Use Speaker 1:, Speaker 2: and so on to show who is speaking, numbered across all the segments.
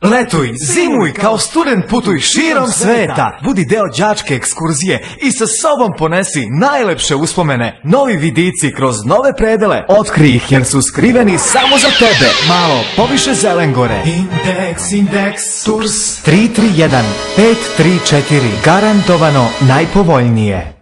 Speaker 1: Letuj, zimuj, kao student putuj širom sveta. Budi deo đačke ekskurzije i sa sobom ponesi najlepše uspomene. Novi vidici kroz nove predele. Otkrij ih jer su skriveni samo za tebe. Malo poviše Zelengore. Indeks, Tours 331 534. Garantovano najpovoljnije.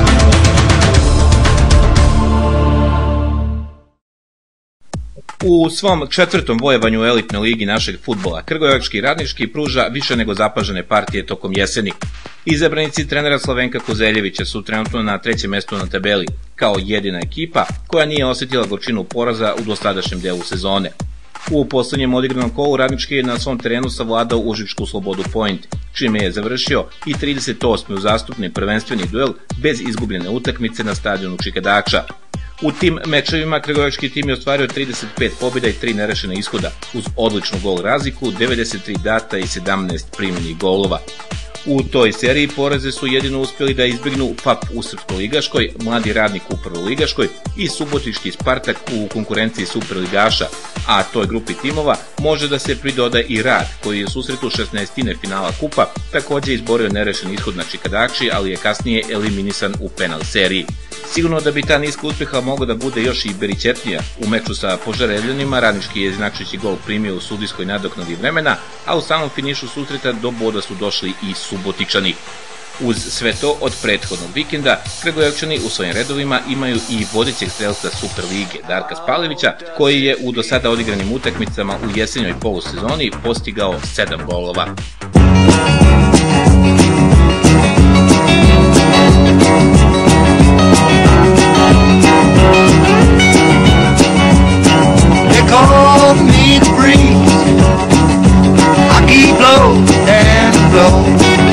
Speaker 2: U svom četvrtom bojevanju u elitnoj ligi našeg fudbala, Kragujevački i Radnički pruža više nego zapažene partije tokom jeseni. Izabranici trenera Slavenka Kozeljevića su trenutno na trećem mestu na tabeli, kao jedina ekipa koja nije osjetila gorčinu poraza u dosadašnjem delu sezone. U poslednjem odigranom kolu Radnički je na svom terenu savladao Užičku Slobodu Point, čime je završio i 38. uzastopni prvenstveni duel bez izgubljene utakmice na stadionu Čikadača. U tim mečevima Kragujevački tim je ostvario 35 pobjeda i 3 nerešene ishoda, uz odličnu gol razliku, 93 data i 17 primljenih golova. U toj seriji poraze su jedino uspjeli da izbjegnu FAP u Srpsko-ligaškoj, Mladi Radnik u Prvoligaškoj i Subotički Spartak u konkurenciji Superligaša, a toj grupi timova može da se pridoda i Rad, koji je u susretu 16. finala kupa također izborio nerešen ishod na Čikadači, ali je kasnije eliminisan u penal seriji. Sigurno da bi ta niska uspjeha mogla da bude još i beričetnija. U meču sa Požarevljanima Radnički je značeći gol primio u sudijskoj nadoknadi vremena, a u samom finišu susreta do boda su došli i Subotičani. Uz sve to, od prethodnog vikenda, Kragujevčani u svojim redovima imaju i vodećeg strelca Superlige, Darka Spalevića, koji je u do sada odigranim utakmicama u jesenjoj polusezoni postigao 7 golova.
Speaker 3: Call me the breeze, I keep low and low.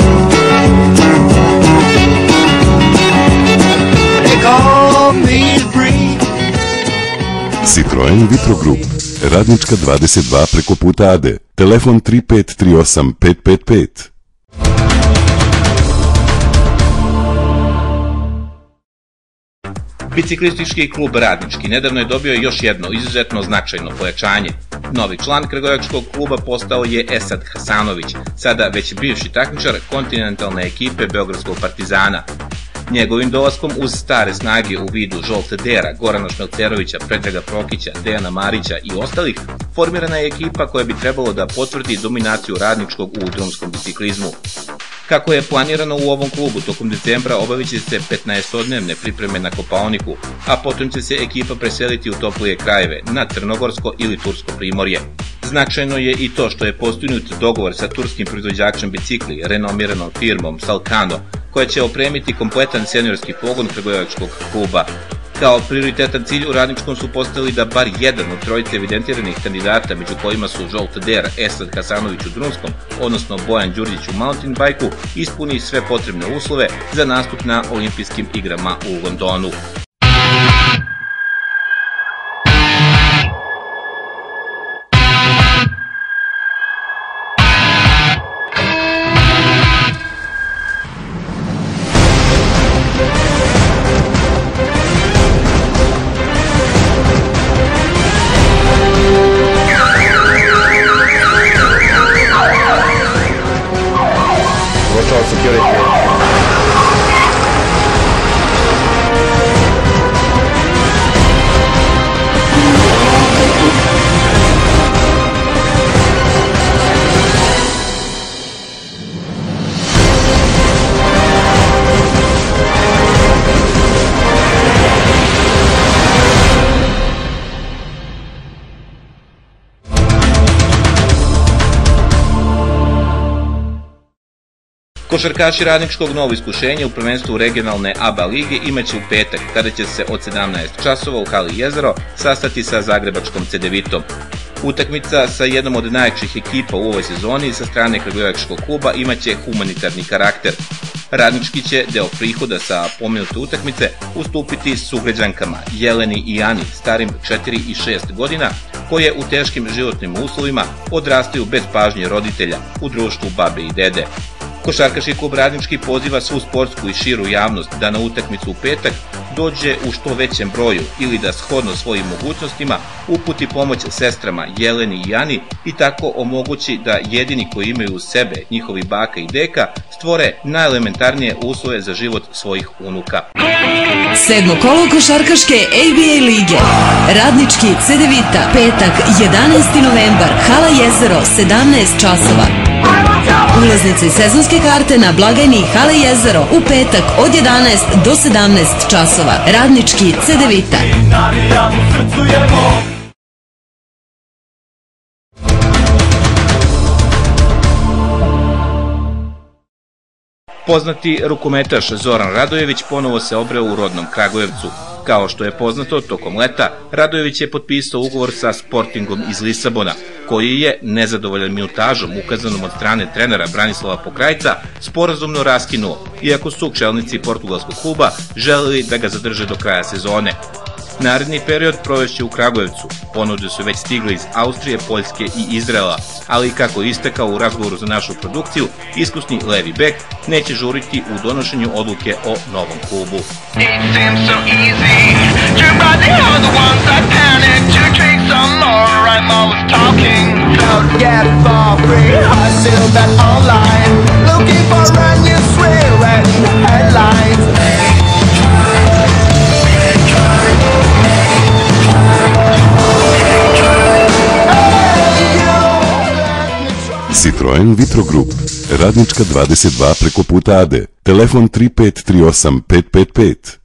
Speaker 3: They call me the breeze.
Speaker 4: Citroen Vitro Group, Radnička 22 preko puta Ade, telefon 3538 555.
Speaker 2: Biciklistički klub Radnički nedavno je dobio još jedno izuzetno značajno pojačanje. Novi član Kragujevačkog kluba postao je Esad Hasanović, sada već bivši takmičar kontinentalne ekipe Beogradskog Partizana. Njegovim dolaskom uz stare snage u vidu Žolte Dera, Gorana Šmelcerovića, Predraga Prokića, Dejana Marića i ostalih, formirana je ekipa koja bi trebalo da potvrdi dominaciju Radničkog u drumskom biciklizmu. Kako je planirano u ovom klubu, tokom decembra obavit će se 15-dnevne pripreme na Kopaoniku, a potom će se ekipa preseliti u toplije krajeve, na Crnogorsko ili Tursko primorje. Značajno je i to što je postignut dogovor sa turskim proizvođačem bicikli, renomiranom firmom Salkano, koja će opremiti kompletan seniorski pogon Kragujevačkog kluba. Kao prioritetan cilj u Radničkom su postavili da bar jedan od trojice evidentiranih kandidata, među kojima su Žolte Der, Esad Hasanović u drumskom, odnosno Bojan Đurđić u mountain bajku, ispuni sve potrebne uslove za nastup na olimpijskim igrama u Londonu. Košarkaši Radničkog novo iskušenje u prvenstvu regionalne ABA lige imaće u petak, kada će se od 17 časova u hali Jezero sastati sa zagrebačkom Cedevitom. Utakmica sa jednom od najjačih ekipa u ovoj sezoni sa strane Kragujevačkog kluba imaće humanitarni karakter. Radnički će deo prihoda sa pomenute utakmice ustupiti sugrađankama Jeleni i Ani, starim 4 i 6 godina, koje u teškim životnim uslovima odrastaju bez pažnje roditelja u društvu babe i dede. Košarkaški klub Radnički poziva svu sportsku i širu javnost da na utakmicu u petak dođe u što većem broju ili da shodno svojim mogućnostima uputi pomoć sestrama Jeleni i Jani i tako omogući da jedini koji imaju uz sebe, njihovi baka i deka, stvore najelementarnije uslove za život svojih unuka.
Speaker 5: Sedmo kolo košarkaške ABA lige. Radnički Cedevita, petak 11. novembar, Hala Jezero, 17 časova. Ulaznice i sezonske karte na blagajni Hala Jezero u petak od 11 do 17 časova. Radnički Cedevita.
Speaker 2: Poznati rukometaš Zoran Radojević ponovo se obreo u rodnom Kragujevcu. Kao što je poznato, tokom leta Radojević je potpisao ugovor sa Sportingom iz Lisabona, koji je, nezadovoljan minutažom ukazanom od strane trenera Branislava Pokrajca, sporazumno raskinuo, iako su čelnici portugalskog kluba želeli da ga zadrže do kraja sezone. Naredni period provešće u Kragujevcu. Ponude su već stigle iz Austrije, Poljske i Izraela, ali kako je istakao u razgovoru za našu produkciju, iskusni levi bek neće žuriti u donošenju odluke o novom klubu.
Speaker 4: Citroen Vitro Group, Radnička 22 preko puta Ade, telefon 3538 555.